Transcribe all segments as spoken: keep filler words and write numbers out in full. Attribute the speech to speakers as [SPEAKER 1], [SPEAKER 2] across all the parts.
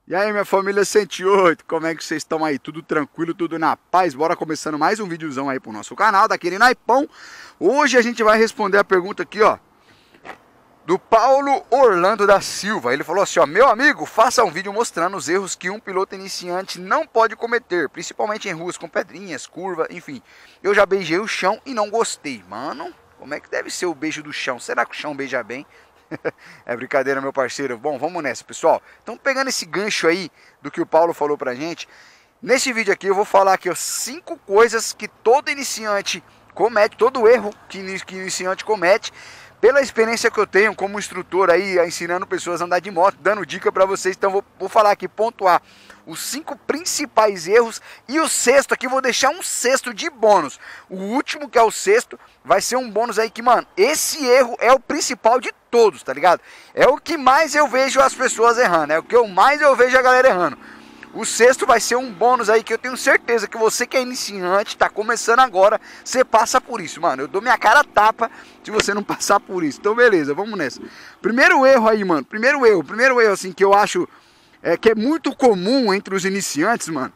[SPEAKER 1] E aí, minha família cento e oito, como é que vocês estão aí? Tudo tranquilo, tudo na paz? Bora começando mais um videozão aí pro nosso canal, daquele naipão. Hoje a gente vai responder a pergunta aqui, ó, do Paulo Orlando da Silva. Ele falou assim, ó, meu amigo, faça um vídeo mostrando os erros que um piloto iniciante não pode cometer, principalmente em ruas com pedrinhas, curva, enfim. Eu já beijei o chão e não gostei. Mano, como é que deve ser o beijo do chão? Será que o chão beija bem? É brincadeira, meu parceiro. Bom, vamos nessa, pessoal. Então, pegando esse gancho aí do que o Paulo falou pra gente, nesse vídeo aqui eu vou falar aqui, ó, cinco coisas que todo iniciante comete, todo erro que, que iniciante comete. Pela experiência que eu tenho como instrutor aí, ensinando pessoas a andar de moto, dando dica pra vocês, então vou, vou falar aqui, pontuar os cinco principais erros, e o sexto aqui, vou deixar um sexto de bônus. O último, que é o sexto, vai ser um bônus aí que, mano, esse erro é o principal de todos, tá ligado? É o que mais eu vejo as pessoas errando, é o que eu mais eu vejo a galera errando. O sexto vai ser um bônus aí que eu tenho certeza que você que é iniciante, tá começando agora, você passa por isso, mano. Eu dou minha cara a tapa se você não passar por isso. Então beleza, vamos nessa. Primeiro erro aí, mano, primeiro erro, primeiro erro assim que eu acho é, que é muito comum entre os iniciantes, mano,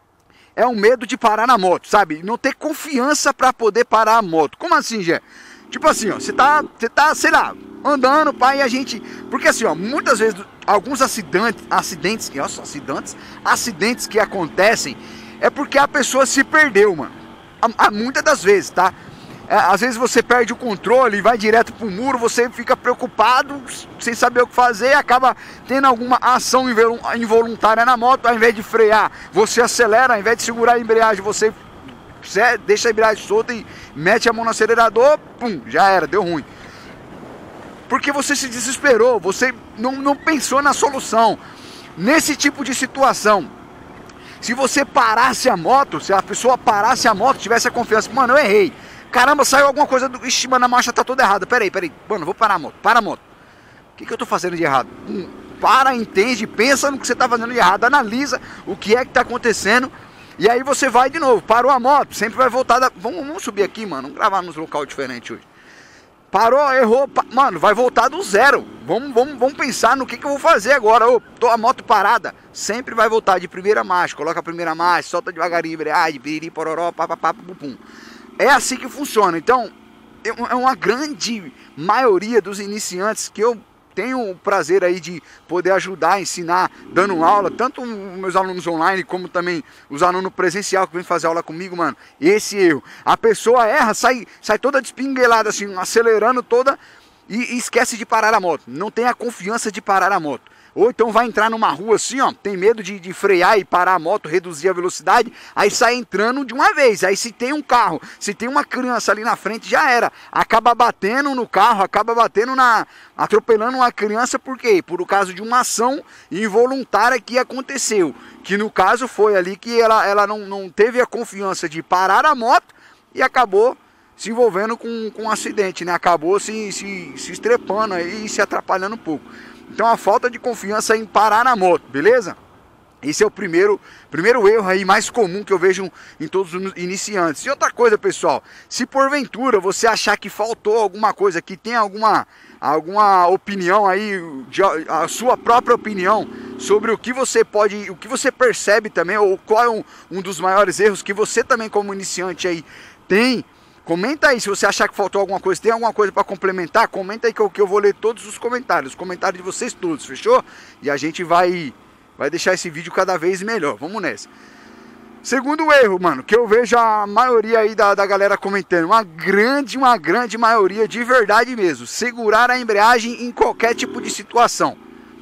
[SPEAKER 1] é o medo de parar na moto, sabe? Não ter confiança pra poder parar a moto. Como assim, Gé? Tipo assim, ó, você tá, você tá, sei lá, andando, pai, e a gente... Porque assim, ó, muitas vezes, alguns acidentes, acidentes, nossa, acidentes, acidentes que acontecem, é porque a pessoa se perdeu, mano. Há, há muitas das vezes, tá? É, às vezes você perde o controle e vai direto pro muro, você fica preocupado, sem saber o que fazer, e acaba tendo alguma ação involuntária na moto. Ao invés de frear, você acelera, ao invés de segurar a embreagem, você... Você deixa a embreagem solta e mete a mão no acelerador, pum, já era, deu ruim. Porque você se desesperou, você não, não pensou na solução. Nesse tipo de situação, se você parasse a moto, se a pessoa parasse a moto, tivesse a confiança, mano, eu errei. Caramba, saiu alguma coisa do... Ixi, mano, a marcha tá toda errada, peraí, peraí, mano, vou parar a moto, para a moto. O que, que eu tô fazendo de errado? Hum, para, entende, pensa no que você tá fazendo de errado, analisa o que é que tá acontecendo. E aí você vai de novo, parou a moto, sempre vai voltar da... Vamos, vamos subir aqui, mano, vamos gravar nos local diferente hoje. Parou, errou, pa... mano, vai voltar do zero. Vamos, vamos, vamos pensar no que, que eu vou fazer agora. Ô, tô a moto parada, sempre vai voltar de primeira marcha. Coloca a primeira marcha, solta devagarinho, embreagem, piriri, pororó, papapá, pum. É assim que funciona. Então, é uma grande maioria dos iniciantes que eu tenho o prazer aí de poder ajudar, ensinar, dando aula, tanto meus alunos online, como também os alunos presencial que vêm fazer aula comigo, mano. Esse erro. A pessoa erra, sai, sai toda despinguelada, assim, acelerando toda e, e esquece de parar a moto. Não tem a confiança de parar a moto. Ou então vai entrar numa rua assim, ó, tem medo de, de frear e parar a moto, reduzir a velocidade, aí sai entrando de uma vez. Aí se tem um carro, se tem uma criança ali na frente, já era. Acaba batendo no carro, acaba batendo na... atropelando uma criança, por quê? Por causa de uma ação involuntária que aconteceu. Que no caso foi ali que ela, ela não, não teve a confiança de parar a moto e acabou se envolvendo com, com um acidente, né? Acabou se, se, se estrepando aí e se atrapalhando um pouco. Então a falta de confiança em parar na moto, beleza? Esse é o primeiro, primeiro erro aí mais comum que eu vejo em todos os iniciantes. E outra coisa, pessoal, se porventura você achar que faltou alguma coisa, que tem alguma, alguma opinião aí, a sua própria opinião sobre o que você pode, o que você percebe também, ou qual é um, um dos maiores erros que você também como iniciante aí tem, comenta aí se você achar que faltou alguma coisa, tem alguma coisa para complementar, comenta aí que eu, que eu vou ler todos os comentários, os comentários de vocês todos, fechou? E a gente vai, vai deixar esse vídeo cada vez melhor, vamos nessa. Segundo erro, mano, que eu vejo a maioria aí da, da galera comentando, uma grande, uma grande maioria de verdade mesmo, segurar a embreagem em qualquer tipo de situação.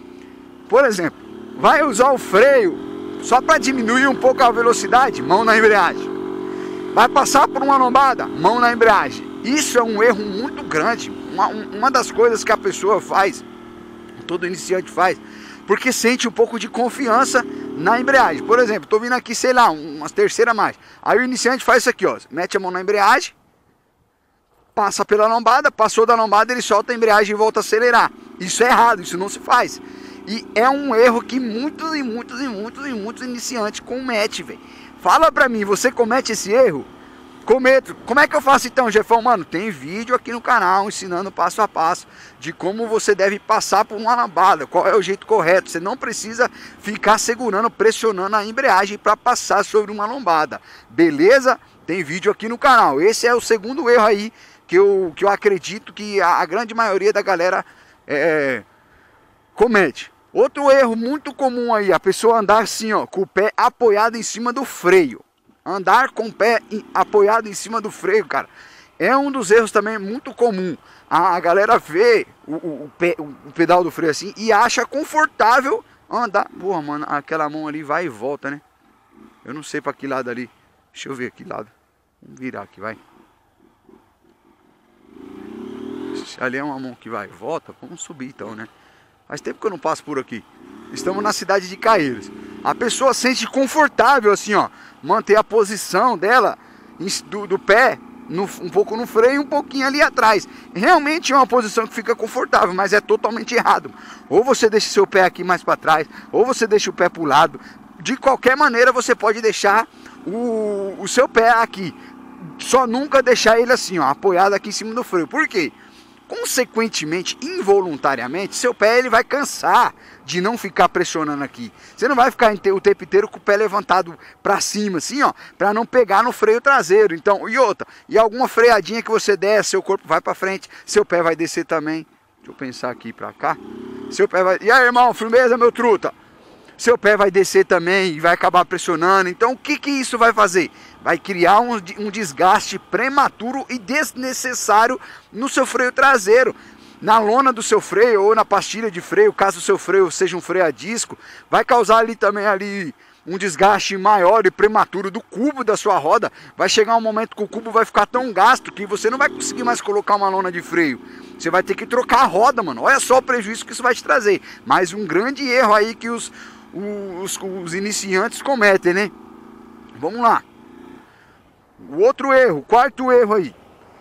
[SPEAKER 1] Por exemplo, vai usar o freio só para diminuir um pouco a velocidade, mão na embreagem. Vai passar por uma lombada, mão na embreagem. Isso é um erro muito grande. Uma, uma das coisas que a pessoa faz, todo iniciante faz, porque sente um pouco de confiança na embreagem. Por exemplo, estou vindo aqui, sei lá, uma terceira marcha. Aí o iniciante faz isso aqui, ó. Mete a mão na embreagem, passa pela lombada, passou da lombada, ele solta a embreagem e volta a acelerar. Isso é errado, isso não se faz. E é um erro que muitos e muitos e muitos e muitos iniciantes cometem, velho. Fala pra mim, você comete esse erro? cometo. Como é que eu faço então, Jefão? Mano, tem vídeo aqui no canal ensinando passo a passo de como você deve passar por uma lambada, qual é o jeito correto. Você não precisa ficar segurando, pressionando a embreagem para passar sobre uma lombada, beleza? Tem vídeo aqui no canal. Esse é o segundo erro aí que eu, que eu acredito que a, a grande maioria da galera é, comete. Outro erro muito comum aí, a pessoa andar assim, ó, com o pé apoiado em cima do freio. Andar com o pé em, apoiado em cima do freio, cara, é um dos erros também muito comum. A, a galera vê o, o, o, pé, o pedal do freio assim e acha confortável andar. Porra, mano, aquela mão ali vai e volta, né? Eu não sei pra que lado ali. Deixa eu ver que lado. Vamos virar aqui, vai. Se ali é uma mão que vai e volta, vamos subir então, né? Faz tempo que eu não passo por aqui. Estamos na cidade de Caieiras. A pessoa sente confortável assim, ó, manter a posição dela do, do pé no, um pouco no freio e um pouquinho ali atrás. Realmente é uma posição que fica confortável, mas é totalmente errado. Ou você deixa seu pé aqui mais para trás, ou você deixa o pé para o lado. De qualquer maneira você pode deixar o, o seu pé aqui. Só nunca deixar ele assim, ó, apoiado aqui em cima do freio. Por quê? Consequentemente, involuntariamente, seu pé ele vai cansar de não ficar pressionando aqui. Você não vai ficar o tempo inteiro com o pé levantado para cima, assim, ó, para não pegar no freio traseiro. Então, e outra, e alguma freadinha que você der, seu corpo vai para frente, seu pé vai descer também. Deixa eu pensar aqui para cá. Seu pé vai. E aí, irmão, firmeza, meu truta? Seu pé vai descer também e vai acabar pressionando. Então, o que que isso vai fazer? Vai criar um, um desgaste prematuro e desnecessário no seu freio traseiro. Na lona do seu freio ou na pastilha de freio, caso o seu freio seja um freio a disco, vai causar ali também ali um desgaste maior e prematuro do cubo da sua roda. Vai chegar um momento que o cubo vai ficar tão gasto que você não vai conseguir mais colocar uma lona de freio. Você vai ter que trocar a roda, mano. Olha só o prejuízo que isso vai te trazer. Mais um grande erro aí que os, os, os iniciantes cometem, né? Vamos lá. O outro erro, quarto erro aí.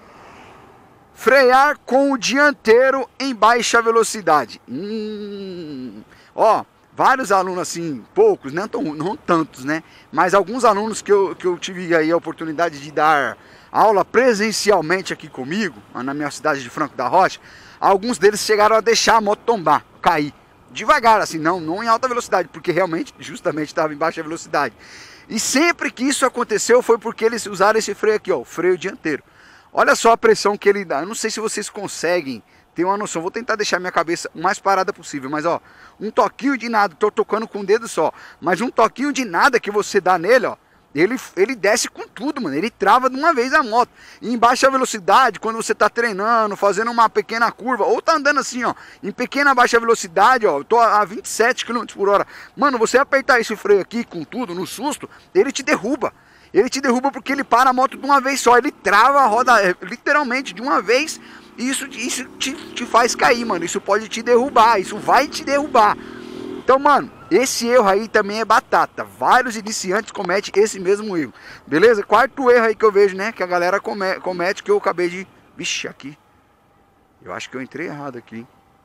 [SPEAKER 1] Frear com o dianteiro em baixa velocidade. Hum, ó, vários alunos assim, poucos, não, tão, não tantos, né? Mas alguns alunos que eu, que eu tive aí a oportunidade de dar aula presencialmente aqui comigo, na minha cidade de Franco da Rocha, alguns deles chegaram a deixar a moto tombar, cair. Devagar, assim, não, não em alta velocidade, porque realmente, justamente, estava em baixa velocidade. E sempre que isso aconteceu foi porque eles usaram esse freio aqui, ó, o freio dianteiro. Olha só a pressão que ele dá. Eu não sei se vocês conseguem ter uma noção. Vou tentar deixar minha cabeça o mais parada possível. Mas ó, um toquinho de nada. Tô tocando com o dedo só. Mas um toquinho de nada que você dá nele, ó, ele, ele desce com tudo, mano. Ele trava de uma vez a moto. E em baixa velocidade, quando você tá treinando, fazendo uma pequena curva, ou tá andando assim, ó, em pequena baixa velocidade, ó, eu tô a vinte e sete quilômetros por hora. Mano, você apertar esse freio aqui com tudo, no susto, ele te derruba. Ele te derruba porque ele para a moto de uma vez só. Ele trava a roda literalmente de uma vez. E isso, isso te, te faz cair, mano. Isso pode te derrubar. Isso vai te derrubar. Então, mano, esse erro aí também é batata. Vários iniciantes cometem esse mesmo erro. Beleza? Quarto erro aí que eu vejo, né? Que a galera come, comete, que eu acabei de... Vixe, aqui. Eu acho que eu entrei errado aqui.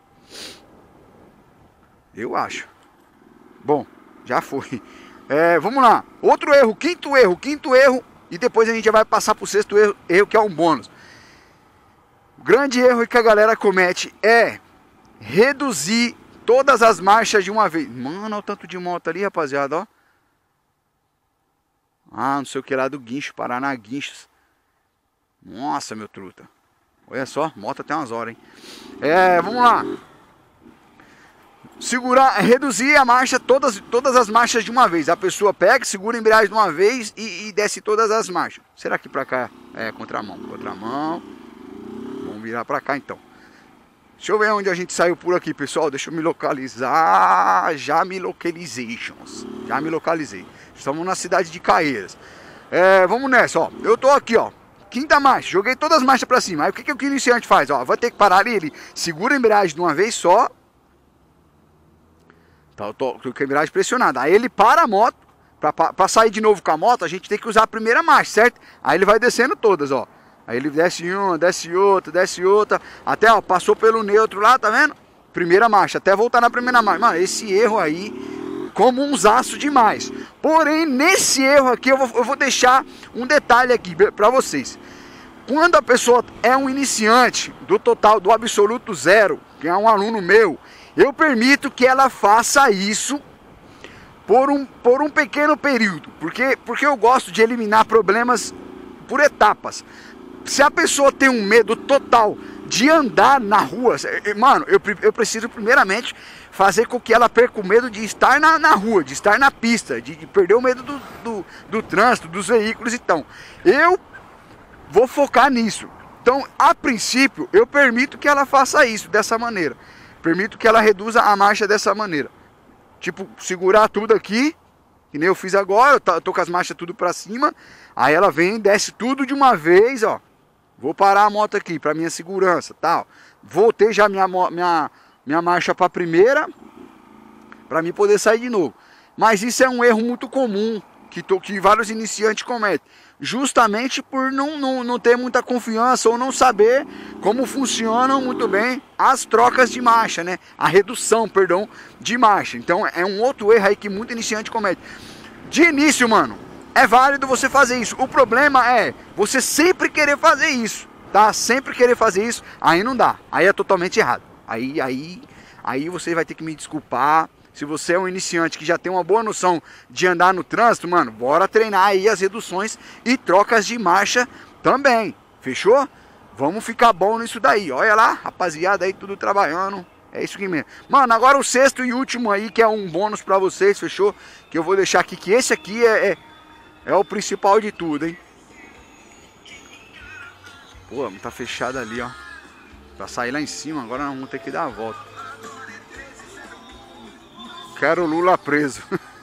[SPEAKER 1] Eu acho. Bom, já foi. É, vamos lá, outro erro, quinto erro, quinto erro, e depois a gente já vai passar para o sexto erro, erro, que é um bônus. O grande erro que a galera comete é reduzir todas as marchas de uma vez. Mano, olha o tanto de moto ali, rapaziada, ó. Ah, não sei o que lá do guincho, Paraná Guinchos. Nossa, meu truta. Olha só, moto até umas horas, hein. É, vamos lá. Segurar, reduzir a marcha, todas, todas as marchas de uma vez. A pessoa pega, segura a embreagem de uma vez e, e desce todas as marchas. Será que pra cá é contramão? Contramão. Vamos virar pra cá então. Deixa eu ver onde a gente saiu por aqui, pessoal. Deixa eu me localizar. Já me localizations. Já me localizei. Estamos na cidade de Caieiras. É, vamos nessa, ó. Eu tô aqui, ó. Quinta marcha. Joguei todas as marchas pra cima. Aí o que, que o iniciante faz? Ó, vai ter que parar ali. Ele segura a embreagem de uma vez só. Tá, eu tô com a embreagem pressionada. Aí ele para a moto. Para sair de novo com a moto, a gente tem que usar a primeira marcha, certo? Aí ele vai descendo todas, ó. Aí ele desce uma, desce outra, desce outra. Até, ó, passou pelo neutro lá, tá vendo? Primeira marcha, até voltar na primeira marcha. Mano, esse erro aí como um zaço demais. Porém, nesse erro aqui, eu vou, eu vou deixar um detalhe aqui para vocês. Quando a pessoa é um iniciante, do total, do absoluto zero, que é um aluno meu, eu permito que ela faça isso por um, por um pequeno período. Porque, porque eu gosto de eliminar problemas por etapas. Se a pessoa tem um medo total de andar na rua, mano, eu, eu preciso primeiramente fazer com que ela perca o medo de estar na, na rua, de estar na pista, de, de perder o medo do, do, do trânsito, dos veículos. Então, eu vou focar nisso. Então, a princípio, eu permito que ela faça isso dessa maneira. Permito que ela reduza a marcha dessa maneira. Tipo, segurar tudo aqui, que nem eu fiz agora, eu tô com as marchas tudo pra cima. Aí ela vem, desce tudo de uma vez, ó. Vou parar a moto aqui para minha segurança, tal. Voltei já minha, minha, minha marcha para a primeira, para mim poder sair de novo. Mas isso é um erro muito comum que, to, que vários iniciantes cometem. Justamente por não, não, não ter muita confiança ou não saber como funcionam muito bem as trocas de marcha, né? A redução, perdão, de marcha. Então é um outro erro aí que muito iniciante comete. De início, mano, é válido você fazer isso. O problema é você sempre querer fazer isso, tá? Sempre querer fazer isso, aí não dá. Aí é totalmente errado. Aí, aí, aí você vai ter que me desculpar. Se você é um iniciante que já tem uma boa noção de andar no trânsito, mano, bora treinar aí as reduções e trocas de marcha também. Fechou? Vamos ficar bom nisso daí. Olha lá, rapaziada aí, tudo trabalhando. É isso aqui mesmo. Mano, agora o sexto e último aí, que é um bônus pra vocês, fechou? Que eu vou deixar aqui, que esse aqui é... é É o principal de tudo, hein? Pô, tá fechado ali, ó. Pra sair lá em cima, agora nós vamos ter que dar a volta. Quero o Lula preso.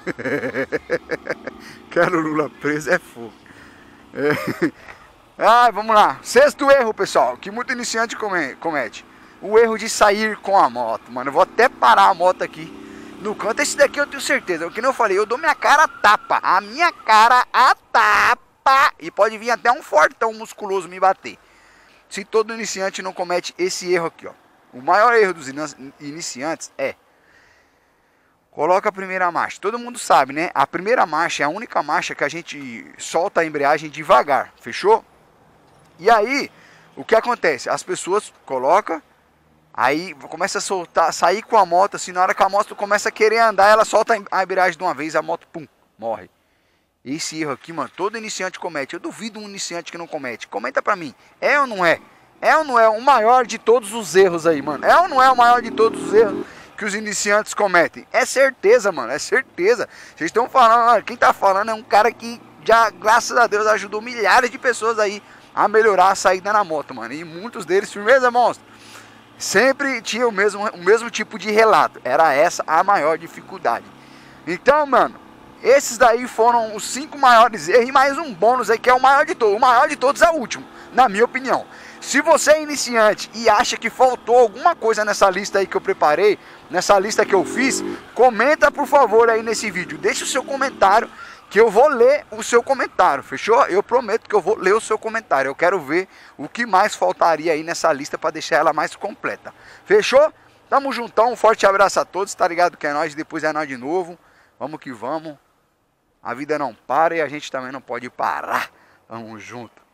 [SPEAKER 1] Quero o Lula preso, é fogo. É. Ah, vamos lá. Sexto erro, pessoal, que muito iniciante comete. O erro de sair com a moto, mano. Eu vou até parar a moto aqui no canto. Esse daqui eu tenho certeza, o que eu falei, eu dou minha cara a tapa, a minha cara a tapa, e pode vir até um fortão musculoso me bater, se todo iniciante não comete esse erro aqui, ó. O maior erro dos iniciantes é: coloca a primeira marcha. Todo mundo sabe, né? A primeira marcha é a única marcha que a gente solta a embreagem devagar, fechou? E aí, o que acontece? As pessoas colocam, aí começa a soltar, sair com a moto, assim, na hora que a moto começa a querer andar, ela solta a embreagem de uma vez, a moto, pum, morre. Esse erro aqui, mano, todo iniciante comete. Eu duvido um iniciante que não comete. Comenta pra mim, é ou não é? É ou não é o maior de todos os erros aí, mano? É ou não é o maior de todos os erros que os iniciantes cometem? É certeza, mano, é certeza. Vocês estão falando, quem tá falando é um cara que já, graças a Deus, ajudou milhares de pessoas aí a melhorar a saída na moto, mano. E muitos deles, firmeza, monstro, sempre tinha o mesmo, o mesmo tipo de relato. Era essa a maior dificuldade. Então, mano, esses daí foram os cinco maiores erros e mais um bônus aí que é o maior de todos. O maior de todos é o último, na minha opinião. Se você é iniciante e acha que faltou alguma coisa nessa lista aí que eu preparei, nessa lista que eu fiz, comenta por favor aí nesse vídeo. Deixa o seu comentário que eu vou ler o seu comentário, fechou? Eu prometo que eu vou ler o seu comentário. Eu quero ver o que mais faltaria aí nessa lista para deixar ela mais completa. Fechou? Tamo juntão, um forte abraço a todos, tá ligado que é nóis, depois é nóis de novo. Vamos que vamos. A vida não para e a gente também não pode parar. Tamo junto.